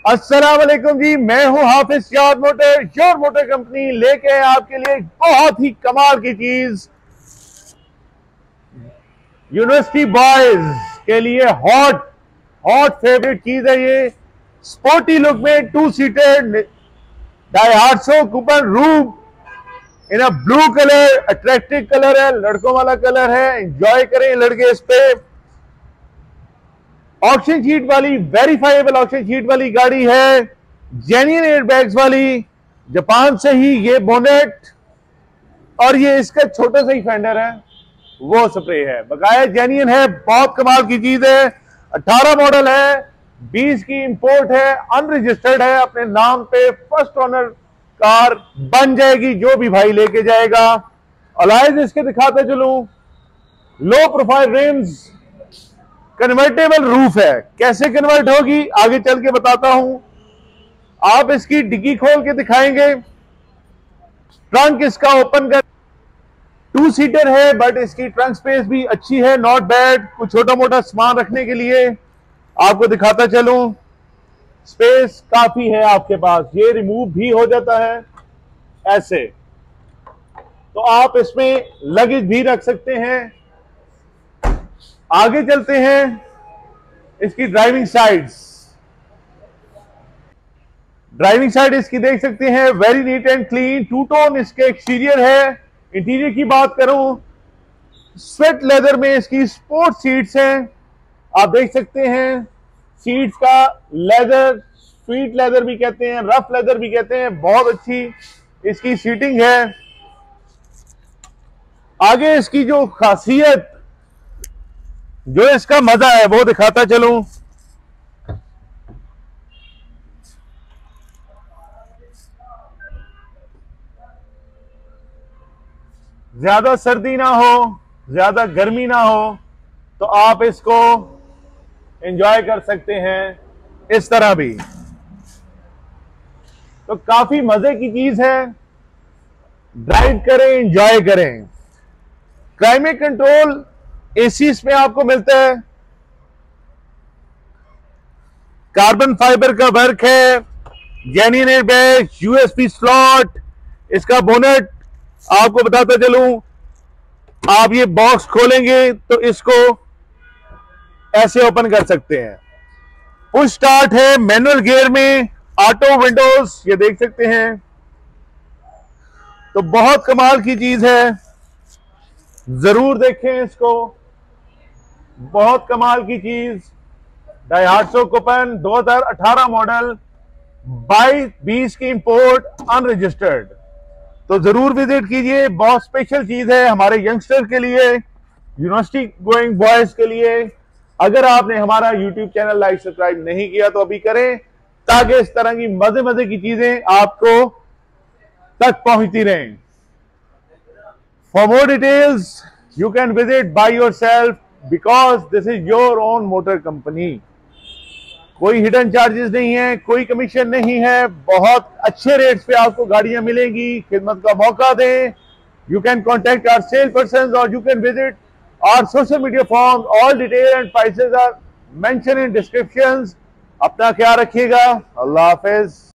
अस्सलाम वालेकुम जी, मैं हूं हाफिज यार मोटर श्योर मोटर कंपनी लेके आए आपके लिए एक बहुत ही कमाल की चीज। यूनिवर्सिटी बॉयज के लिए हॉट हॉट फेवरेट चीज है ये। स्पोर्टी लुक में 2 सीटर डाइहार्सो कूपन roof in a blue colour, attractive colour है, लड़कों वाला कलर है। एंजॉय करें लड़के इस पे। ऑक्सीजन शीट वाली, वेरीफाइबल ऑक्सीजन शीट वाली गाड़ी है, जेन्युइन एयरबैग्स वाली। जापान से ही ये बोनेट और ये इसका छोटा सा ही फेंडर है, वो स्प्रे है, बकाया जेन्युइन है। बहुत कमाल की चीज है। 18 मॉडल है, 20 की इंपोर्ट है, अनरजिस्टर्ड है। अपने नाम पे फर्स्ट ओनर कार बन जाएगी जो भी भाई लेके जाएगा। अलॉयज इसके दिखाते चलूं, low profile rims, convertible roof है। कैसे कन्वर्ट होगी आगे चल के बताता हूं। आप इसकी डिग्गी खोल के दिखाएंगे। ट्रंक इसका ओपन कर 2 सीटर है, बट इसकी ट्रंक स्पेस भी अच्छी है, नॉट बैड। कुछ छोटा मोटा सामान रखने के लिए आपको दिखाता चलूं, स्पेस काफी है आपके पास। ये रिमूव भी हो जाता है ऐसे, तो आप इसमें लगेज भी रख सकते हैं। आगे चलते हैं, इसकी ड्राइविंग साइड इसकी देख सकते हैं, very neat and clean. 2 tone इसके एक्सटीरियर है। इंटीरियर की बात करूं, स्वेट लेदर में इसकी स्पोर्ट सीट्स हैं, आप देख सकते हैं। सीट्स का लेदर, स्वीट लेदर भी कहते हैं, रफ लेदर भी कहते हैं, बहुत अच्छी इसकी सीटिंग है। आगे इसकी जो खासियत, जो इसका मजा है वो दिखाता चलूं। ज्यादा सर्दी ना हो, ज्यादा गर्मी ना हो, तो आप इसको एंजॉय कर सकते हैं इस तरह भी। तो काफी मजे की चीज है, ड्राइव करें, एंजॉय करें। क्लाइमेट कंट्रोल एसी इसमें आपको मिलता है, कार्बन फाइबर का वर्क है, जेन्युइन एयरबैग, यूएसबी स्लॉट। इसका बोनेट आपको बताता चलूं, आप ये बॉक्स खोलेंगे तो इसको ऐसे ओपन कर सकते हैं। पुश स्टार्ट है, मैनुअल गियर में, ऑटो विंडोज ये देख सकते हैं। तो बहुत कमाल की चीज है, जरूर देखें इसको। बहुत कमाल की चीज, डाइहार्सो कूपन 2018 मॉडल, 22-20 की इंपोर्ट, अनरजिस्टर्ड। तो जरूर विजिट कीजिए। बहुत स्पेशल चीज है हमारे यंगस्टर के लिए, यूनिवर्सिटी गोइंग बॉयज के लिए। अगर आपने हमारा यूट्यूब चैनल लाइक सब्सक्राइब नहीं किया तो अभी करें, ताकि इस तरह की मजे मजे की चीजें आपको तक पहुंचती रहें। For more details you can visit by yourself, because this is your own motor company. कोई हिडन चार्जेस नहीं है, कोई कमीशन नहीं है। बहुत अच्छे रेट्स पे आपको गाड़ियां मिलेंगी। खिदमत का मौका दें। You can contact our sale person और you can visit our social media form. All detail and prices are mention in descriptions. अपना ख्याल रखिएगा। अल्लाह हाफिज।